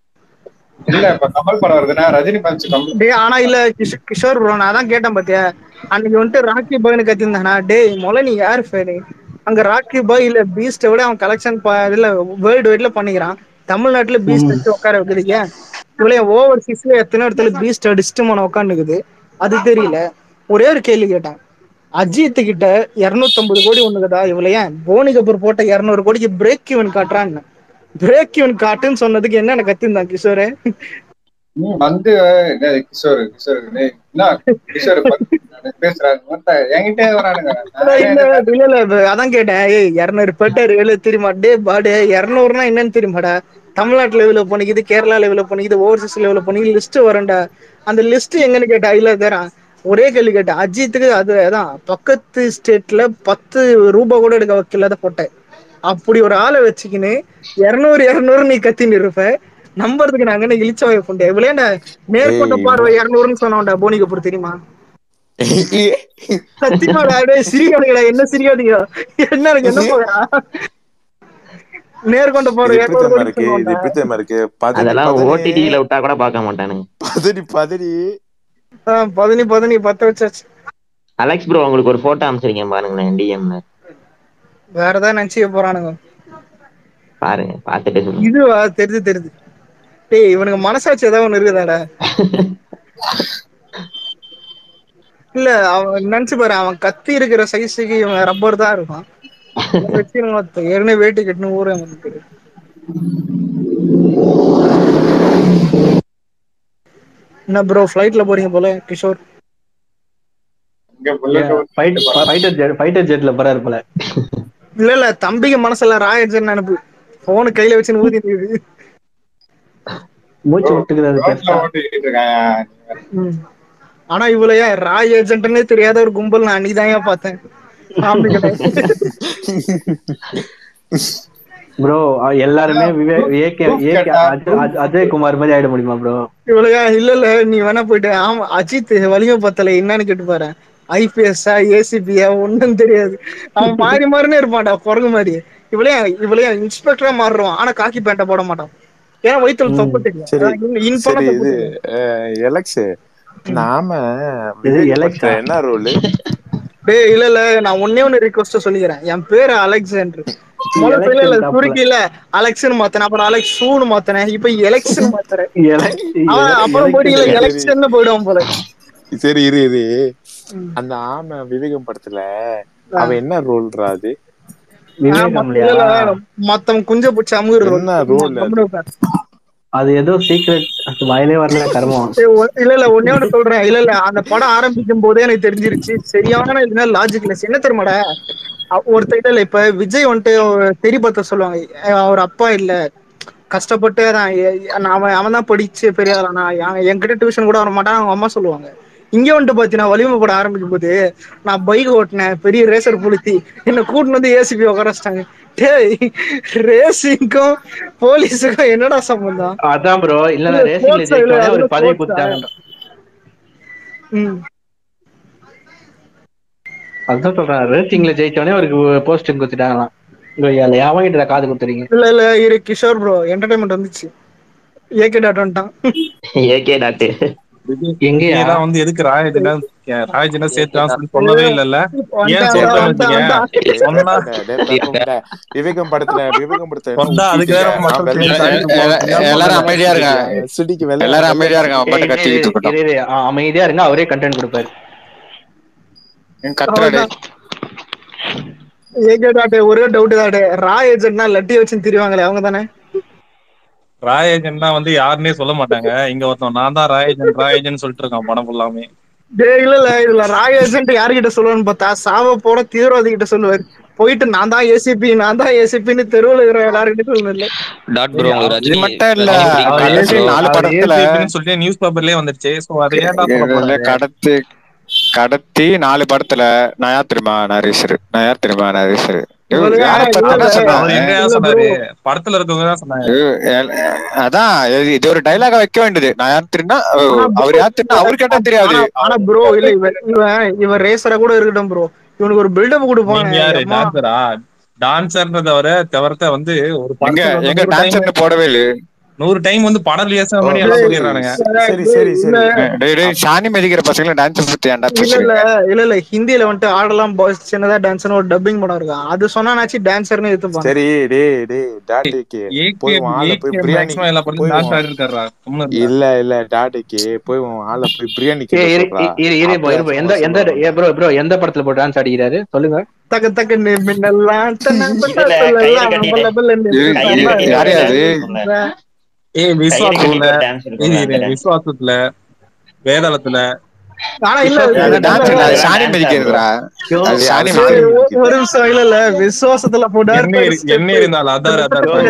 இல்ல இப்ப கமல் படம் வருதுன்னா ரஜினி ஃபேன்ஸ் கம்பல். டேய் ஆனா இல்ல கிஷ்- கிஷோர் ப்ரோ நான் தான் கேட்டேன் பாத்தியா அன்னைக்கு வந்துட்டு ராக்கி பாய்னு கத்திருந்தானா டேய் மொள நீ யார் ஃபேனு அங்க ராக்கி பாய் இல்ல பீஸ்ட விட அவன் கலெக்ஷன் இல்ல வேர்ல்டு வைட்ல பண்ணிக்கிறான் தமிழ்நாட்டுல பீஸ்ட் உம் வச்சு உட்கார வைக்கிறீங்க இவ்வளவு ஓவர்சீஸ்ல எத்தனை இடத்துல பீஸ்ட் அடிச்சுட்டு மன உட்காந்துக்குது அது தெரியல. ஒரே ஒரு கேள்வி கேட்டான் அஜித் கிட்ட இருநூத்தி ஐம்பது கோடி ஒண்ணுக்குதா இவ்வளவு ஏன் போனி கபூர் போட்ட இருநூறு கோடிக்கு பிரேக் ஈவன் காட்டுறான்னு பிரேக் ஈவன் காட்டுன்னு சொன்னதுக்கு என்ன கத்திருந்தான் கிஷோரே. வந்து என்னது கிஷோர் கிஷோர் டேய், என்ன கிஷோர் பத்தி பேசுறாரு மொத்த என்கிட்டே வரானுங்க. நான் அதான் என்ன இல்ல இந்த பேச- இல்ல இல்ல இப்ப அதான் கேட்டேன் ஏய் இருநூறு பெட்டர் எழு தெரியுமா டே பாடு இருநூறுனா என்னன்னு தெரியுமாடா தமிழ்நாட்டு லெவல பண்ணிக்குது கேரளா லெவல பண்ணிக்குது ஓவர்சீஸ் லெவல பண்ணிக்குது லிஸ்ட் வரண்டா அந்த லிஸ்ட் எங்கன்னு கேட்டா இல்ல தரான். ஒரே கேள்வி கேட்டேன் அஜித்துக்கு அது அதான் பக்கத்து ஸ்டேட்ல பத்து ரூபா கூட எடுக்க வைக்கலாத போட்டேன் அப்படி ஒரு ஆளை வச்சுக்கின்னு இருநூறு இருநூறு நீ கத்தின்னு இருப்ப நம்புறதுக்கு நாங்க என்ன இழிச்ச வாய புண்டை விளையாண்ட ஏய் நேர்கொண்ட பார்வை இவ்வளோ இருநூறுன்னு சொன்னோம்டா போனி கபூர் தெரியுமா சத்தியமாடா டேய் சிரிக்காதீங்கடா என்ன சிரிக்காதீங்க என்ன எனக்கு என்ன போகிறா நேர்கொண்ட இது பார்வை எப்படி இருநூறு தெரியுமா கோடி இருக்கு இது சொல்லுவான்டா. எப்படி தெரியுமா இருக்கு பதனி அதெல்லாம் பதனி ஓடிடில விட்டா கூட பார்க்க மாட்டானுங்க. பதனி பதனி ஆஹ் பதினி பதினி பத்த வச்சாச்சு. அலெக்ஸ் ப்ரோ உங்களுக்கு ஒரு போட்டோ அனுப்பிச்சிருக்கேன் பாருங்களேன் டிஎம்ல. வேற ஏதாவது நினைச்சுக்க போறானுங்க பாருங்க, பாத்துட்டு சொல்லுங்க. இதுவா தெரிஞ்சு தெரிஞ்சு. டேய் இவனுக்கு மனசாட்சி ஏதாவது ஒண்ணு இருக்குதாடா? இல்ல அவன் நினைச்சு பாரு, அவன் கத்தி இருக்கிற சைஸுக்கு இவன் ரப்பர் தான் இருப்பான். வச்சு ஏற்கனவே வேட்டி கட்டணும் ஊரே வந்து. என்ன ப்ரோ ஃபிளைட்ல போறீங்க போல கிஷோர்? இங்க புல்லட் ஃபைட்டர் ஜெட் ஃபைட்டர் ஜெட்ல போறாரு போல. இல்ல இல்ல தம்பிக்கு மனசுல ராயஜன் நினைப்பு. போனு கையில வச்சுன்னு ஊதி நிக்குது. மூச்சு விட்டுக்கிறது ரோட்ல பெருசா. ஓட்டிட்டு இருக்காங்க. ஆனா இவ்வளவு ராய் ஏஜென்ட்னே தெரியாத ஒரு கும்பல் நான் அன்னைக்குதான் பார்த்தேன். ப்ரோ எல்லாருமே அஜய் குமார் மாதிரி ஆயிட முடியுமா ப்ரோ? இவ்வளவுயா இல்ல இல்ல நீ வேணா போயிட்டு ஆமா அஜித் வலிமை பத்தல என்னன்னு கேட்டு பாரு. ஐபிஎஸ்ஆ ஏசிபியா ஒண்ணும் தெரியாது. அவன் மாறி மாறினே இருப்பான்டா குரங்கு மாதிரி. இவளையா இவளையா இன்ஸ்பெக்டரா மாறுவான். ஆனா காக்கி பேண்ட போட மாட்டான். ஏன்னா வயிற்றுல தொப்ப தெரியும். சரி இது எலக்ஸ் நாம என்ன ரோல்? டேய் இல்ல இல்ல நான் ஒன்னே ஒன்னு ரிக்வெஸ்ட் சொல்லிக்கிறேன். என் பேரு அலெக்சாண்டர். முதல்ல இல்ல குறுக்கி இல்ல அலெக்ஸ்னு மாத்தன, அப்புறம் அலெக்ஸ் சூன்னு மாத்தன, இப்ப எலெக்ஸ்னு மாத்தறேன். அவன் அப்புறம் போயிட்டீங்களா எலெக்ஷன் போயிடுவான் போல. சரி இரு இரு அந்த ஆமை விவேகம் படத்துல அவன் என்ன ரோல்ரா அது? மத்தவன் குஞ்ச பிடிச்ச அமுகுற ரோல். அது ஏதோ சீக்ரெட் வாயிலே வரல கர்மம். இல்ல இல்ல ஒன்னே ஒண்ணு சொல்றேன். இல்ல இல்ல அந்த படம் ஆரம்பிக்கும் போதே எனக்கு தெரிஞ்சிருச்சு சரியான இதுனா லாஜிக்லெஸ். என்ன தெரியுமாடா ஒரு டைட்டில் இப்ப விஜய் வந்துட்டு தெரி பார்த்த சொல்லுவாங்க அவர் அப்பா இல்ல கஷ்டப்பட்டு தான் அவன் அவன் தான் படிச்சு பெரிய ஆளானா என்கிட்ட டியூஷன் கூட வர மாட்டான் அவங்க அம்மா சொல்லுவாங்க. இங்க வந்துட்டு பாத்தீங்கன்னா வலிமை பட ஆரம்பிக்கும் போது நான் பைக் ஓட்டினேன் பெரிய ரேசர் புளுத்தி என்ன கூட்டின்னு வந்து ஏசிபி உட்கார வச்சிட்டாங்க. டேய் ரேசிங்கும் போலீஸுக்கும் என்னடா சம்பந்தம்? அதான் ப்ரோ இல்ல ரேசிங்ல ஜெயிச்சவனே ஒரு பதவி கொடுத்தாங்க. அதான் சொல்றேன் ரேசிங்ல ஜெயிச்சவனே ஒரு போஸ்டிங் கொடுத்துட்டாங்களாம். யாவங்கிட்ட காது கொடுத்துறீங்க? இல்ல இல்ல இரு கிஷோர் ப்ரோ என்டர்டைன்மெண்ட் வந்துச்சு. ஏகே டாட் வந்துட்டான். ஏகே டாட் எங்கயா வந்து எதுக்கு ராயஜனா ராயஜனா சேர்த்து சொல்லவே இல்லல்ல. ஏன் சொன்னா விவேகம் படத்துல விவேகம் படத்துல அதுக்கு எல்லாரும் அமைதியா இருக்காங்க. சிட்டிக்கு எல்லாரும் அமைதியா இருக்காங்க. அமைதியா இருங்க அவரே கண்டென்ட் கொடுப்பாரு. ஏகே டாட் ஒரே டவுட் தாடே ராய் ஏஜென்ட்னா லட்டி வச்சு திரிவாங்களே அவங்க தானே? ராய் ஏஜென்ட்னா வந்து யாருன்னே சொல்ல மாட்டாங்க. இங்க ஒருத்தன் நான் தான் ராய் ஏஜென்ட் ராய் ஏஜென்ட் சொல்லிட்டு இருக்கான் படம் ஃபுல்லாமே. டேய் இல்ல இல்ல இதுல ராய் ஏஜென்ட் யார்கிட்ட சொல்லுவான்னு பார்த்தா சாவ போட தீவிரவாதி கிட்ட சொல்லுவாரு. போயிட்டு நான் தான் ஏசிபி நான் தான் ஏசிபின்னு தெருவில் இருக்கிற எல்லாருக்கிட்ட சொல்லணும். இல்ல டாட் ப்ரோ இது மட்டும் இல்ல நாலு படத்துல சொல்லிட்டு நியூஸ் பேப்பர்லயே வந்துருச்சு. சோ அதை ஏன்டா சொல்ல போறீங்க? கடத்தி கடத்தி நாலு படத்துல நான் யார் தெரியுமா நரேஷர் நான் யார் தெரியுமா நரேஷர் படத்துல இருக்கவங்க சொன்னாங்க. அதான் இது ஒரு டைலாக வைக்க வேண்டியது. நான் யார் தெரியுமா அவர் யார் தெரியுமா அவரு கேட்டா தெரியாது. ஆனா ப்ரோ இல்ல இவன் இவன் ரேசரா கூட இருக்கட்டும் ப்ரோ இவனுக்கு ஒரு பில்டப் கொடுப்பாங்க. யாரு டான்சரா? டான்சர்ன்றத வர தவிர்த்த வந்து ஒரு எங்க டான்சர்னு போடவே இல்லை. நூறு டைம் வந்து படம் ரிலீஸ் பண்ணி எல்லாம் சொல்லிடுறானுங்க. சரி சரி சரி சாணி மிதிக்கிற பசங்க டான்ஸ் பத்தி ஏன்டா இல்ல இல்ல இல்ல ஹிந்தில வந்துட்டு ஆடலாம் பாய்ஸ் சின்னதா டான்ஸ்னு ஒரு டப்பிங் படம் இருக்கு. அது சொன்னாச்சு டான்சர்னு எடுத்துப்பாங்க. சரி டேய் டேய் டாடிக்கு போய் ஆளை போய் பிரியாணி இல்ல இல்ல டாடிக்கு போய் ஆளை போய் பிரியாணி சொல்றா. எந்த எந்த ப்ரோ ப்ரோ எந்த படத்துல போய் டான்ஸ் ஆடிக்கிறாரு சொல்லுங்க. தக்க தக்க மின்னல்லாம் யாரு அது? ஏய் விசுவாசத்துல விசுவாசத்துல வேதாளத்துல ஆனா இல்ல சாணி மிதிக்கிறதுடா. ஒரு நிமிஷம் இல்ல இல்ல விசுவாசத்துல போட்டாரு என்ன இருந்தாலும் அதான்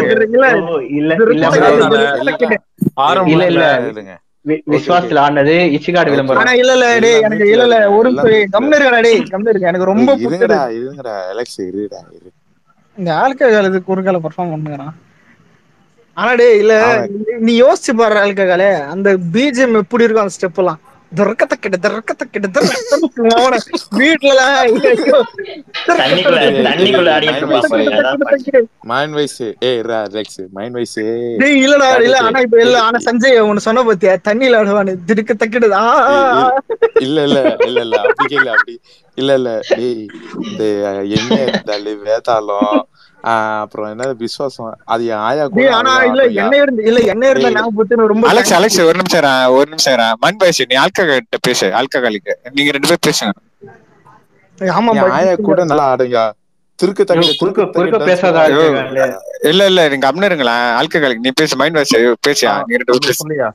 இல்ல இல்ல விசுவாசத்துல ஆனது இச்சிகாடு விளம்பரம். ஆனா இல்ல இல்ல டேய் எனக்கு இல்ல இல்ல ஒரு கம்னு இருக்கடா டேய் கம்னு இருக்க எனக்கு ரொம்ப இருங்கடா இருங்கடா எலக்ஸ் இருடா இரு. இந்த ஆல்கஹால் இது குறுக்கால பெர்ஃபார்ம் பண்ணுங்கறான். ஆனா டேய் இல்ல நீ யோசிச்சு பாரு ஆல்கஹாலே அந்த பிஜிஎம் எப்படி இருக்கும் அந்த ஸ்டெப் எல்லாம் துறக்கத்தக்கிட்ட துறக்கத்தக்கிட்ட துறக்க வீட்டுல தண்ணிக்குள்ள தண்ணிக்குள்ள ஆடிட்டு இருப்பான் பாரு, அதான் funny. மைண்ட் வைஸ் ஏய் ரெக்ஸ் மைண்ட் வைஸ் இல்லடா இல்ல ஆனா இப்ப இல்ல ஆனா சஞ்சய் ஒண்ணு சொன்ன பத்தியா தண்ணியில ஆடுவானு திடுக்க தக்கிடுதா இல்ல இல்ல இல்ல இல்ல அப்படி கேள்வி அப்படி இல்ல இல்ல டேய் இந்த எண்ணெய் இருந்தாலு வேதாளம் ஆஹ் அப்புறம் என்ன விசுவாசம் அது என் ஆயா கூட ஆனா அவ்வளவு இல்ல ஆடுறியா எண்ணெய் இருந்து இல்ல எண்ணெய் இருந்தா ஞாபகப்படுத்தி ரொம்ப அலெக்ஸ் அலெக்ஸ் ஒரு நிமிஷம் இரு, ஒரு நிமிஷம் இரு. மண் பேசு, நீ ஆல்கஹாலிட்ட பேசு, ஆல்கஹாலிக்கு நீங்க ரெண்டு பேரும் பேசுங்க. ஆமா என் ஆயா கூட நல்லா ஆடுங்க திருக்கு தக்கிட்ட குறுக்க திருக்கு குறுக்க தக்கிட்ட பேசாத ஐயோ, ஆல்கஹால். இல்ல இல்ல நீங்க அம்னா இருங்களேன். ஆல்கஹாலிக் நீ பேசு, மைண்ட் வாய்ஸ் பேசியா, நீங்க ரெண்டு பேரும் பேசு. சொல்லியா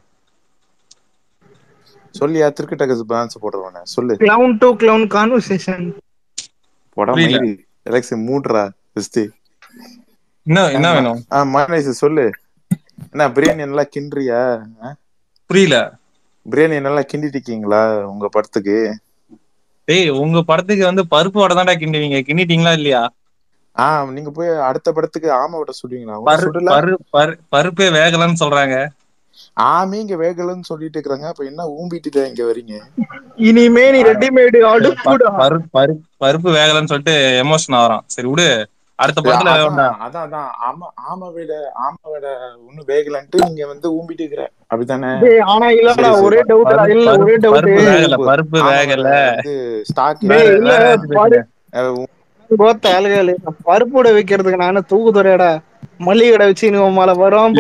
சொல்லியா திருக்கு டக்கு பேலன்ஸ் போடுறவன சொல்லு. கிளவுன் டு கிளவுன் கான்வர்சேஷன் போடா மயிரி எலெக்ஸ் மூட்ரா ஜஸ்ட் என்ன என்ன வேணும்? ஆஹ் மைண்ட் வைஸ் சொல்லு. என்ன பிரியாணி நல்லா கிண்டுறியா? புரியல. பிரியாணி நல்லா கிண்டிட்டு இருக்கீங்களா உங்க படத்துக்கு? டேய் உங்க படத்துக்கு வந்து பருப்பு வடை தான்டா கிண்டுவீங்க, கிண்டிட்டீங்களா இல்லையா? ஆஹ் நீங்க போய் அடுத்த படத்துக்கு ஆமை விட சொல்லுவீங்களா? பரு பரு பரு பருப்பே வேகலன்னு சொல்றாங்க. ஆமே இங்க வேகலன்னு சொல்லிட்டு இருக்காங்க. அப்ப என்ன ஊம்பிட்டு இங்க வரீங்க? இனிமே நீ ரெடிமேடு அடுப்புடா. பருப்பு வேகலன்னு சொல்லிட்டு எமோஷன் ஆகிறான். சரி விடு, அடுத்த படத்துல அதான் அதான் அதான் ஆமா ஆமை விட ஆமை விட ஒன்னும் வேகலன்ட்டு நீங்க வந்து ஊம்பிட்டு இருக்கிற அப்படித்தானே? ஆனா இல்லடா ஒரே டவுட் இல்ல ஒரே டவுட் பருப்பு வேகல பருப்பு வேகல வந்து ஸ்டாக் கோத்த ஆளுகள் பருப்புட வைக்கிறதுக்கு நானும் தூக்குதுறையடா மல்லிகை கடை வச்சு மேல வரும்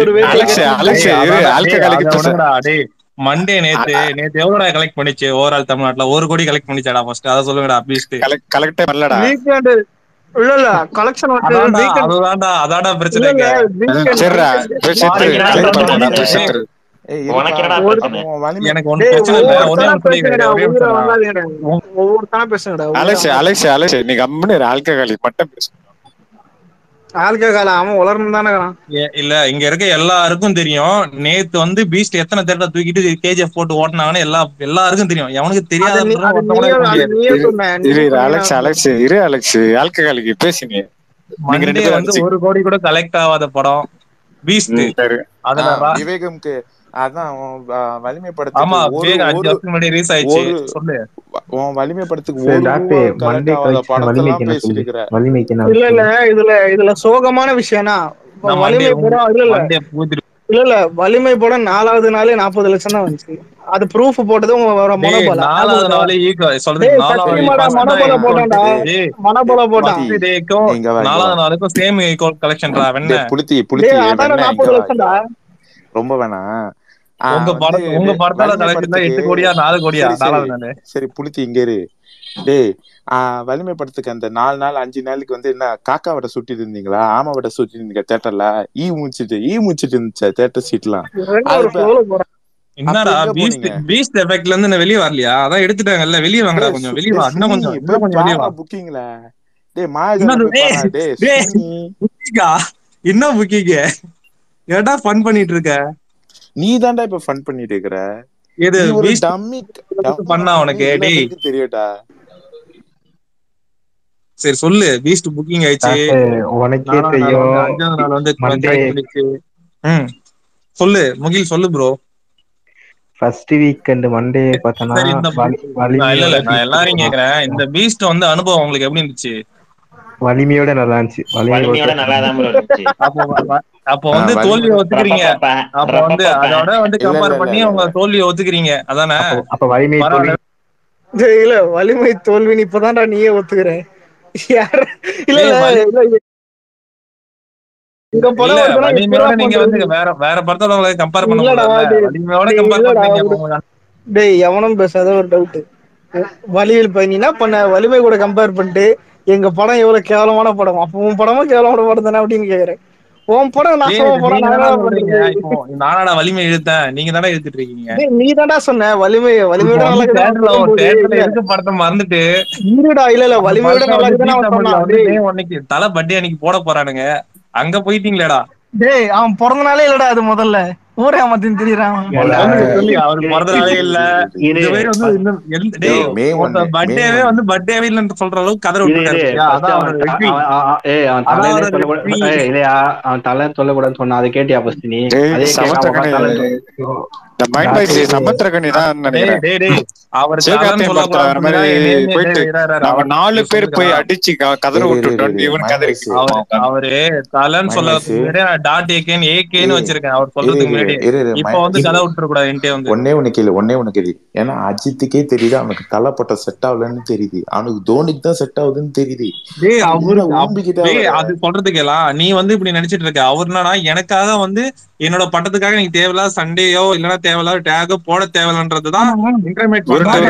மண்டே நேத்து நேத்து எவ்வளோடா கலெக்ட் பண்ணிச்சு ஓவரால் தமிழ்நாட்டுல? ஒரு கோடி கலெக்ட் பண்ணிச்சாடா ஃபர்ஸ்ட் அதை சொல்லுங்கடா. அட்லீஸ்ட் வீக்கெண்ட் இல்ல இல்ல கலெக்ஷன் வந்து அதுதான்டா அதான்டா பிரச்சனை. எனக்கு ஒண்ணு பிரச்சனை இல்ல, ஒரே ஒன்று சொல்லிக்கிறேன், ஒரே ஒவ்வொருத்தனா பேசுங்கடா. அலெக்ஸ் அலெக்ஸ் அலெக்ஸ் நீ கம்முனு ஆல்கஹாலிக் மட்டும் பேசு. ஆல்கஹால் அவன் உலர்ந்து தானே இல்ல. இங்க இருக்க எல்லாருக்கும் தெரியும் நேத்து வந்து பீஸ்ட் எத்தனை தேட்டர் தூக்கிட்டு கேஜிஎஃப் போட்டு ஓட்டினாங்கன்னு எல்லா எல்லாருக்கும் தெரியும். எவனுக்கு தெரியாத அலெக்ஸ் அலெக்ஸ் இரு அலெக்ஸ் ஆல்கஹாலிக் பேசுங்க. மண்டே வந்து ஒரு கோடி கூட கலெக்ட் ஆகாத படம் பீஸ்ட். அதுல விவேகம்க்கு அதான் வலிமை படத்துக்கு ரிலீஸ் ஆயிடுச்சு. சொல்லு வலிமை படத்துக்கு ஒரு ரூபாய் கலெக்ட் ஆகாத படத்தெல்லாம் பேசிருக்கிற. இல்ல இல்ல இதுல இதுல சோகமான விஷயம்னா வலிமை படம் இல்ல இல்ல இல்ல இல்ல வலிமை படம் நாலாவது நாளே நாற்பது லட்சம் தான் வந்துச்சு. அது ப்ரூஃப் போட்டது மனோபலம் மனோபலம் போட்டான்டா மனோபலம் போட்டான். நாலாவது நாளுக்கும் சேம் கலெக்ஷன் புளுத்தி புளுத்தி நாற்பது லட்சம்டா. ரொம்ப வேணாம். உங்க படம் உங்க படத்தால கலெக்ஷன் எட்டு கோடியா நாலு கோடியா? சரி புளுத்தி இங்க இரு. டேய் வலிமை படத்துக்கு அந்த நாலு நாள் அஞ்சு நாளுக்கு வந்து என்ன காக்கா வடை சுட்டிட்டு இருந்தீங்களா? ஆமா வடை சுட்டி இருந்தீங்க தேட்டர்ல. ஈ மூச்சிட்டு ஈ மூச்சிட்டு இருந்துச்சு தேட்டர் சீட்லாம். என்னடா பீஸ்ட் பீஸ்ட் எஃபெக்ட்ல இருந்து வெளிய வரலையா? அதான் எடுத்துட்டாங்கல்ல, வெளிய வாங்கடா கொஞ்சம், வெளிய வா இன்னும் கொஞ்சம் இன்னும் கொஞ்சம் வெளிய வா. புக்கிங்ல டேய் மாயாஜால போய் பாறா டேய் புக்கிங்கா என்ன புக்கிங்க? ஏடா ஃபன் பண்ணிட்டு இருக்க? நீ தான்டா இப்ப ஃபன் பண்ணிட்டு இருக்கற. இது பீஸ்ட் டம்மி பண்ணா உனக்கு டேய் தெரியும்டா. சரி சொல்லு. பீஸ்ட் புக்கிங் ஆயிடுச்சு உனக்கே தெரியும். அஞ்சாவது நாள் வந்து கலெக்ட் பண்ணிச்சு. ம் சொல்லு முகில் சொல்லு ப்ரோ. ஃபர்ஸ்ட் வீக்கெண்ட் மண்டே பார்த்தனா இல்ல இல்ல நான் எல்லாரையும் கேக்குறேன். இந்த பீஸ்ட் வந்து அனுபவம் உங்களுக்கு எப்படி இருந்துச்சு? வலிமையோட நல்லா இருந்துச்சு. வலிமையோட நல்லா தான் ப்ரோ இருந்துச்சு. அப்போ அப்போ வந்து தோல்வியை ஒத்துக்கிறீங்க. அப்போ வந்து அதோட வந்து கம்பேர் பண்ணி உங்க தோல்வியை ஒத்துக்கிறீங்க அதானே? அப்ப வலிமை தோல்வி இல்ல வலிமை தோல்வின்னு இப்பதான்டா நீயே ஒத்துக்கிற. இல்ல இல்ல நீங்க வந்து வேற வேற படத்தோட கம்பேர் பண்ண முடியல. வலிமையோட கம்பேர் பண்றீங்க. டேய் எவனும் பேசாத ஒரு டவுட். வலிமையில் நீ என்ன பண்ண வலிமை கூட கம்பேர் பண்ணிட்டு எங்க படம் எவ்வளவு கேவலமான படம், அப்ப உன் படமும் கேவலமான படம் தானே அப்படின்னு கேக்குறேன். உன் படம் நாசமா படம் நானாடா வலிமை இழுத்தேன், நீங்க தானே இழுத்துட்டு இருக்கீங்க. நீ தான்டா சொன்ன வலிமை வலிமையோட நல்லா படத்தை மறந்துட்டு இருடா. இல்ல இல்ல வலிமையோட நல்லா அன்னைக்கு தலை பட்டி அன்னைக்கு போட போறானுங்க, அங்க போயிட்டீங்களேடா. டேய் அவன் பிறந்த நாளே இல்லடா அது. முதல்ல ஊரே மாத்தின்னு தெரியுறான். அவருக்கு பிறந்த நாளே இல்ல. பர்த்டேவே வந்து பர்த்டேவே இல்லன்னு சொல்ற அளவுக்கு கதற விட்டுருக்காரு. அவன் தலை சொல்லக்கூடாதுன்னு சொன்னா அதை கேட்டியா ஃபர்ஸ்ட் நீ? இந்த மைண்ட் வைஸ் சமுத்திரகனி தான் நினைக்கிறேன். டேய் டேய் அவர் தலன்னு சிவகார்த்திகேயன் சொல்ல படத்துல வர மாதிரி கூடாது. போயிட்டு நம்ம நாலு பேர் போய் அடிச்சு க- கதற விட்டுட்டோம். இவனு கதறி அவரு தலன்னு சொல்ல முன்னாடி டாட் ஏகேன்னு ஏகேன்னு வச்சிருக்கேன். அவர் சொல்றதுக்கு முன்னாடி இப்ப வந்து கதை விட்டுற கூடாது. என்கிட்ட வந்து ஒன்னே ஒண்ணு கேளு ஒன்னே ஒண்ணு கேளு ஏன்னா அஜித்துக்கே தெரியுது அவனுக்கு தலைப்பட்ட செட் ஆகலன்னு தெரியுது, அவனுக்கு தோனிக்கு தான் செட் ஆகுதுன்னு தெரியுது. டேய் அவரு டேய் அது சொல்றதுக்கு எல்லாம் நீ வந்து இப்படி நினைச்சிட்டு இருக்க. அவர் என்னன்னா எனக்காக வந்து என்னோட பட்டத்துக்காக நீங்க தேவையில்லாத சண்டேயோ இல்லன்னா தேவையில்லாத டேகோ போட தேவையில்லன்றதுதான் இன்டர்மேட் பண்றாங்க.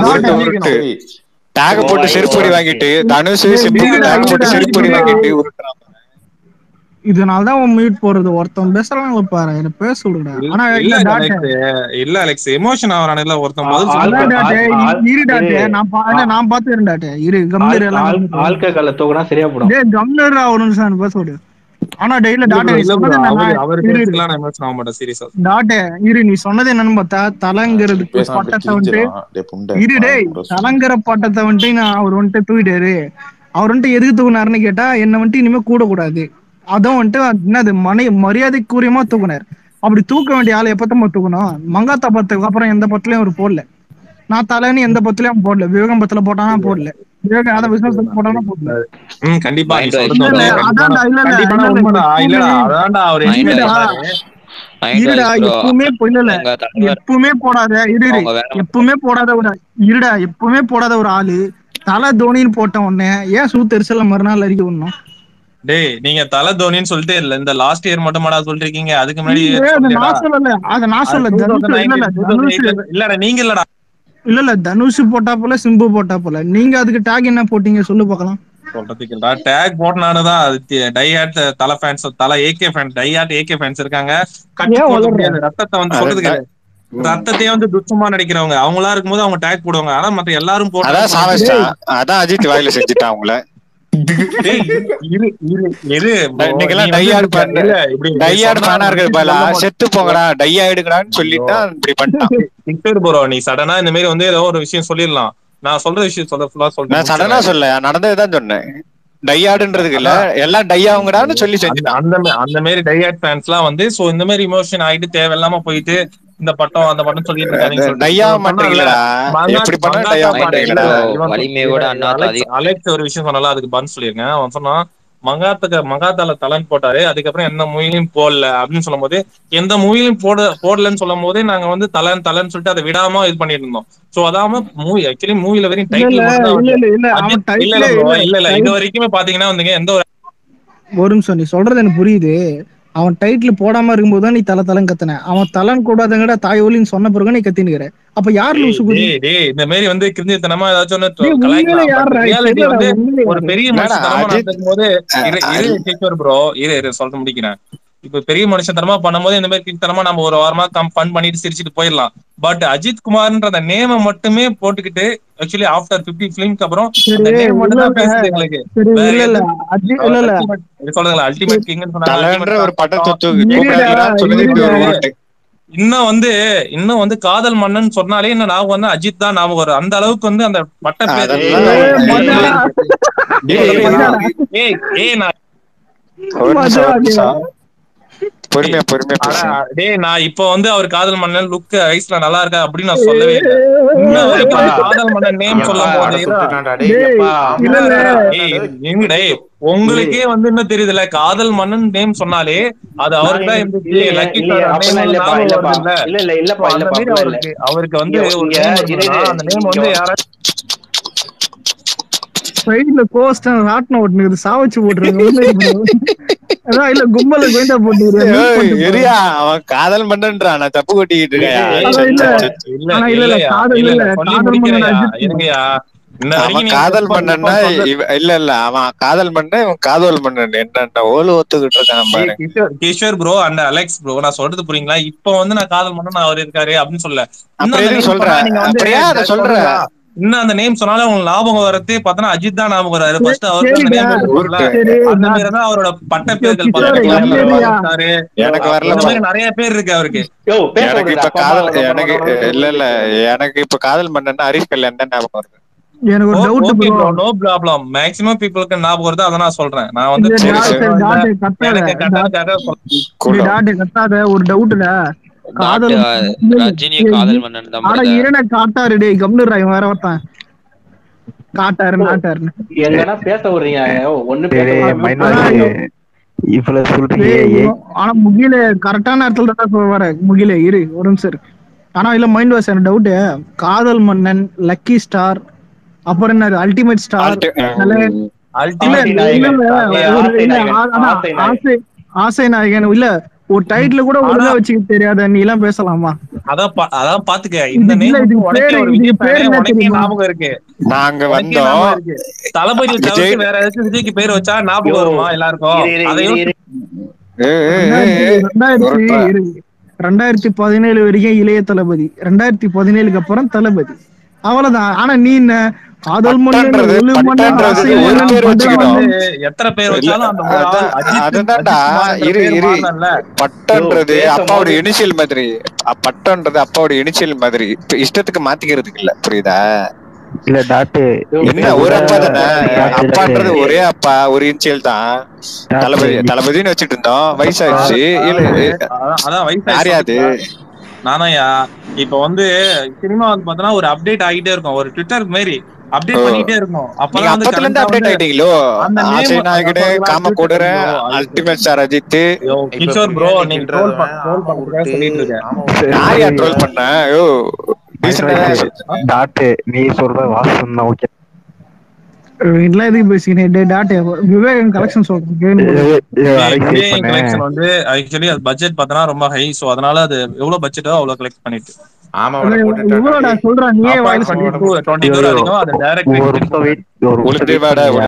டேக் போட்டு செருப்பொடி வாங்கிட்டு தனுஷ் சிம்பு டேக் போட்டு செருப்பொடி வாங்கிட்டு உருட்டுறாங்க. இதனாலதான் அவன் மியூட் போறது. ஒருத்தன் பேசுறாங்க பாரு, என்ன பேச விடுடா. ஆனா இல்ல அலெக்ஸ் இல்ல அலெக்ஸ் எமோஷன் ஆவறானே ஒருத்தன் பதில் அதான் டாட்டே இரு டாட்டே நான் பா நான் பாத்துறேன் டாட்டே இரு கம்மியர் எல்லாம் ஆல்கா கால தூக்குனா சரியா போடும். டேய் கம்மியர் ஆவணும் சார் பேச விடு. ஆனா டேய்ல டாட்டே நீ சொன்னது அவர் அவர் பேசலாம் நான் எமோஷன் ஆக மாட்டேன் சீரியஸா. டாட்டே இரு நீ சொன்னது என்னன்னு பார்த்தா தலங்கிறதுக்கு பட்டத்தை வந்துட்டு இரு டேய் தலங்கிற பட்டத்தை வந்துட்டு நான் அவர் வந்துட்டு தூக்கிட்டாரு. அவர் வந்துட்டு எதுக்கு தூக்குனாருன்னு கேட்டா என்ன வந்துட்டு இனிமே கூட கூடாது அதான் வந்துட்டு என்னது மனை மரியாதைக்குரியமா தூக்குனார். அப்படி தூக்க வேண்டிய ஆளு எப்பத்தமா தூக்கணும்? மங்காத்தா பத்துக்கு அப்புறம் எந்த பத்திலயும் அவர் போடல. நான் தலைன்னு எந்த பத்திலயும் போடல. விவேகம் பத்துல போட்டானா போடல. விவேகம் அத விசுவாசத்துல போட்டானா போடல. ம் கண்டிப்பா நீ சொல்றது அதான்டா இல்ல இல்ல உண்மைடா. இல்லடா அதான்டா அவர் இருடா எப்பவுமே இல்ல எப்பவுமே போடாத இரு எப்பவுமே போடாத ஒரு இருடா எப்பவுமே போடாத ஒரு ஆளு தலை தோனின்னு போட்ட உடனே ஏன் சூத்தரிசல மறுநாள் அறிக்கை விடணும்? டேய் நீங்க தல தோனின்னு சொல்லிட்டே இல்ல இந்த லாஸ்ட் இயர் மட்டும் மாடா சொல்றீங்க. அதுக்கு முன்னாடி நான் சொல்லல அத நான் சொல்ல இல்லடா நீங்க இல்லடா இல்ல இல்ல தனுஷ் போட்டா போல சிம்பு போட்டா போல நீங்க அதுக்கு டேக் என்ன போட்டீங்க சொல்லு பார்க்கலாம். சொல்றதுக்கு டேக் போட்டனாலதான் டை ஹார்ட் தல ஃபேன்ஸ் தல AK fans die hard AK fans இருக்காங்க. கட்டி போட முடியாது ரத்தத்தை வந்து சொல்றதுக்கு ரத்தத்தையே வந்து துச்சமா நடிக்கிறவங்க அவங்களா இருக்கும்போது அவங்க டேக் போடுவாங்க. ஆனா மத்த எல்லாரும் போட்டு அதான் அஜித் வாயில செஞ்சுட்டான் அவங்கள. செத்து போங்கடா டையா எடுக்கடான்னு சொல்லிட்டு இப்படி பண்ணிட்டான். நீ சடனா இந்த மாதிரி வந்து ஏதோ ஒரு விஷயம் சொல்லிடலாம். நான் சொல்ற விஷயம் சொல்ல ஃபுல்லா சொல்றேன். சடனா சொல்ல நடந்ததுதான் சொன்னேன். டையாடுன்றதுக்கு இல்ல எல்லாம் டையாவுங்கடான்னு சொல்லி செஞ்சுட்டான். அந்த அந்த மாதிரி டையாட் ஃபேன்ஸ் எல்லாம் வந்து சோ இந்த மாதிரி இமோஷன் ஆயிட்டு தேவையில்லாம போயிட்டு இந்த பட்டம் அந்த பட்டம் சொல்லிட்டு இருக்காங்க. அலெக்ஸ் ஒரு விஷயம் சொன்னால அதுக்கு பதில் சொல்லிருக்கேன். அவன் சொன்னா மங்காத்துக்கு மங்காத்தால தலன் போட்டாரு அதுக்கப்புறம் எந்த மூவிலையும் போடல அப்படின்னு சொல்லும் போது எந்த மூவிலையும் போட போடலன்னு சொல்லும் போதே நாங்க வந்து தலன் தலன்னு சொல்லிட்டு அதை விடாம இது பண்ணிட்டு இருந்தோம். சோ அதாம மூவி ஆக்சுவலி மூவில வரைக்கும் டைட்டில் இல்ல இல்ல இது வரைக்குமே பாத்தீங்கன்னா வந்துங்க எந்த ஒரு ஒரு நிமிஷம் நீ சொல்றது எனக்கு புரியுது. அவன் டைட்டில் போடாம இருக்கும்போது தான் நீ தலை தலன் கத்தன. அவன் தலன் கூடாதுங்கடா தாய் ஒலின்னு சொன்ன பிறகு நீ கத்தினுக்கிற. அப்ப யாரு இந்த மாதிரி வந்து கிருந்தித்தனமா ஏதாச்சும் ஒரு பெரிய மனுஷத்தனமா நடக்கும் போது ப்ரோ இரு இரு சொல்ல முடிக்கிறேன். இப்ப பெரிய மனுஷத்தனமா பண்ணும்போது இந்த மாதிரி கிருத்தனமா நம்ம ஒரு வாரமா கம் ஃபன் பண்ணிட்டு சிரிச்சுட்டு போயிடலாம். பட் அஜித் குமார்ன்ற அந்த நேமை மட்டுமே போட்டுக்கிட்டு ஆக்சுவலி ஆஃப்டர் பிப்டி ஃபிலிம்க்கு அப்புறம் அந்த நேம் மட்டும் தான் பேசுது எங்களுக்கு. சொல்லுங்களா அல்டிமேட் கிங்னு சொன்னாங்க. இன்னும் வந்து இன்னும் வந்து காதல் மன்னன் சொன்னாலே இன்னும் ஞாபகம் வந்து அஜித் தான் ஞாபகம் வரும். அந்த அளவுக்கு வந்து அந்த பட்ட பேர் பொறுமையா பொறுமையா டேய் நான் இப்ப வந்து அவர் காதல் மன்னன் லுக் ஐஸ்ல நல்லா இருக்கா அப்படின்னு நான் சொல்லவே இல்லை. காதல் மன்னன் நேம் சொல்லும் போது உங்களுக்கே வந்து என்ன தெரியுதுல காதல் மன்னன் நேம் சொன்னாலே அது அவருக்கு தான் அவருக்கு அவருக்கு வந்து ஒரு நேம் அந்த நேம் வந்து யாரா சைடுல கோஸ்ட் ராட்ன ஓட்டுனது சாவச்சு போட்டுருங்க. அதான் இல்ல கும்பல கோயிண்டா போட்டுருக்கேன். அவன் காதல் மன்னன்றான் நான் தப்பு கொட்டிக்கிட்டு இருக்கேன். காதல் மன்னன்னா இல்ல இல்ல அவன் காதல் மன்னன் இவன் காதல் மன்னன் என்ன ஓலு ஒத்துக்கிட்டு இருக்கான். Kishore bro and Alex bro நான் சொல்றது புரியுங்களா? இப்ப வந்து நான் காதல் மன்னன் அவர் இருக்காரு அப்படின்னு சொல்ல சொல்றேன் சொல்றேன் இன்னும் அந்த நேம் சொன்னாலும் உங்களுக்கு ஞாபகம் வரதே பார்த்தா அஜித் தான் ஞாபகம் வராரு. ஃபர்ஸ்ட் அவருக்கு அந்த நேம் அந்த மாதிரி தான் அவரோட பட்ட பேர்கள் பார்த்தாரு. எனக்கு வரல அந்த மாதிரி நிறைய பேர் இருக்கு அவருக்கு. எனக்கு இப்ப காதல் எனக்கு இல்ல இல்ல எனக்கு இப்ப காதல் மன்னன்னா ஹரிஷ் கல்யாண் தான் ஞாபகம் வருது. எனக்கு ஒரு doubt bro. No problem. Maximum பீப்பிளுக்கு ஞாபகம் வருது அத நான் சொல்றேன். நான் வந்து எனக்கு கட்டாத ஒரு டவுட்ல டாட் காதல் ரஜினி காதல் மன்னன் தான் ஆனா brother. இரண காட்டாரு டேய் கம்னுறாய் வேற ஒருத்தன் காட்டாரு நாட்டாருன்னு எங்கன்னா பேச விடுறீங்க ஒண்ணு பேச டேய் விடாம மைண்ட் அதான் வாஷ் ஐயோ. இவ்வளவு சொல்றியே டேய், ஏ இவன் ஆனா முகில கரெக்டான இடத்துல தான் சொல்ல வர முகில இரு ஒரு நிமிஷம் இரு. ஆனா இல்ல மைண்ட் வாஷ் எனக்கு டவுட் காதல் மன்னன் லக்கி ஸ்டார் அப்புறம் என்ன அல்டிமேட் ஸ்டார் Ulti- நல்ல அல்டிமேட் ஆசை நாயகன். இல்ல, ஏ, ஒரு ஆசை இல்ல, நாயகன். ஆ- அதான், ஆசை நாயகன். ஆசை ஆசை நாயகன் இல்ல ஒரு டைட்டில் கூட ஒழுங்கா வச்சுக்க தெரியாத நீ எல்லாம் பேசலாமா? அதான் பா- அதான் பாத்துக்க இந்த இது இல்ல, நேம் இதுக்கு உனக்கே பேரு- ஒரு இதுக்கு விஜய் பேரு ஃபேனே என்ன உனக்கே தெரியுமா? ஞாபகம் இருக்கு. நாங்க உனக்கே வந்தோம் ஞாபகம் இருக்கு. தளபதி விஜய் தவிர்த்து வேற ஏதாச்சும் விஜய்க்கு பேர் வச்சா ஞாபகம் யோ, வருமா எல்லாருக்கும்? இரு, இரு, அதையும் இரு, இரு. ஏ, ஏ, ஏ, ரெண்டாயிரத்தி ஏ, ரெண்டாயிரத்தி உருட்டுற. இரு. ரெண்டாயிரத்தி பதினேழு வரைக்கும் இளைய தளபதி, ரெண்டாயிரத்தி பதினேழுக்கு அப்புறம் தளபதி, அவ்வளவுதான். ஆனா நீ என்ன காதல் மன்னன், பட்டன்றது ஒளி மன்னன், பட்டன்றது ஆசை ஒரு மன்னன், பேர் பட்டை வச்சுக்கணும். மன்னன். வந்து எத்தனை பேர் வச்சாலும் அந்த ஒரு ஆள் அதான், அஜித் அதுதான்டா. அஜித் குமார்ன்ற இரு பேர் இரு மாறணும்ல. பட்டன்றது யோ, பேசும்போது- அப்பாவோட இனிஷியல் மாதிரி. அ, பட்டன்றது அப்பாவோட இனிஷியல் மாதிரி. இப்ப இஷ்டத்துக்கு மாத்திக்கிறதுக்கு இல்ல, புரியுதா? இல்ல டாட்டு என்ன ஒரு அப்பா தானே, அப்பான்றது ஒரே அப்பா, ஒரு இனிஷியல் தான். தளபதி தளபதினு வச்சுட்டு இருந்தோம், வயசாச்சு. இல்ல அதான் அதான் யாரையாது வயசாச்சு. நானாயா இப்ப வந்து சினிமா வந்து பாத்தீங்கன்னா ஒரு அப்டேட் ஆகிட்டே இருக்கும், ஒரு ட்விட்டர் மாதிரி அப்டேட் பண்ணிட்டே இருக்கும். நீங்க அப்பதான் வந்து அப்பத்துல இருந்து correct ஆ அப்டேட் வந்து ஆயிட்டீங்களோ? அந்த name- ஆசை நாயகனே, அதான் காம சொல்றேன். கொடுற, ஐயோ, அது- அல்டிமேட் ஸ்டார் அஜித். ஐயோ, இப்ப கிஷோர் ப்ரோ பிரியாணி நீங்க கிண்டுறவன் ட்ரோல் பண்ண ட்ரோல் ஆமா பண்றதுக்காக விட்டு, சொல்லிட்டு இருக்கேன். ஆமா விட்டு. யார் யார் ட்ரோல் பண்ண? ஐயோ டீசெண்டா டாட்டு நீ சொல்ற வாசம் தான் ஓகே. இதெல்லாம் எதுக்கு பேசிக்கிறேன்? டேய் டாட், விவேகன் கலெக்ஷன் சொல்றேன் கேளு. கலெக்ஷன் வந்து ஆக்சுவலி அது பட்ஜெட் பார்த்தனா ரொம்ப ஹை, சோ அதனால அது எவ்வளவு பட்ஜெட்டோ அவ்வளவு கலெக்ட் பண்ணிட்டு ஆமா அது எவ்வளோடா சொல்றா நீயே voice twenty two twenty two அதிகம். அது ஒரு நிமிஷம் டைரக்ட் wait, ஒரு உளுந்து நிமிஷம் wait வாடா பண்ணுங்க.